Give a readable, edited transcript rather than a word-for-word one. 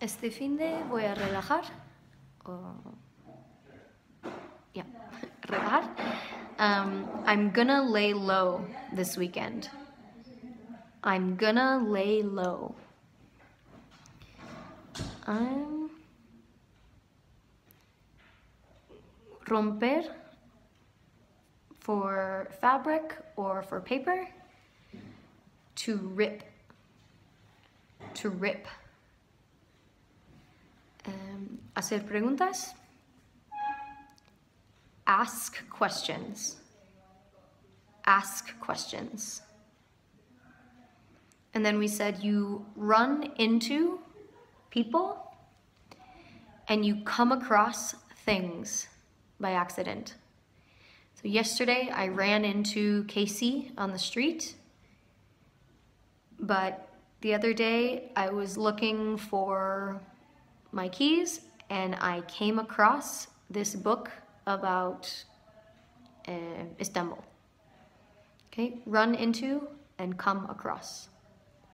Este fin de voy a relajar. Yeah, relajar. I'm gonna lay low this weekend. I'm gonna lay low. Romper for fabric or for paper. To rip. To rip. Hacer preguntas. Ask questions. Ask questions. And then we said you run into people and you come across things by accident. So yesterday I ran into Casey on the street, but the other day I was looking for my keys and I came across this book about Istanbul. Okay, run into and come across.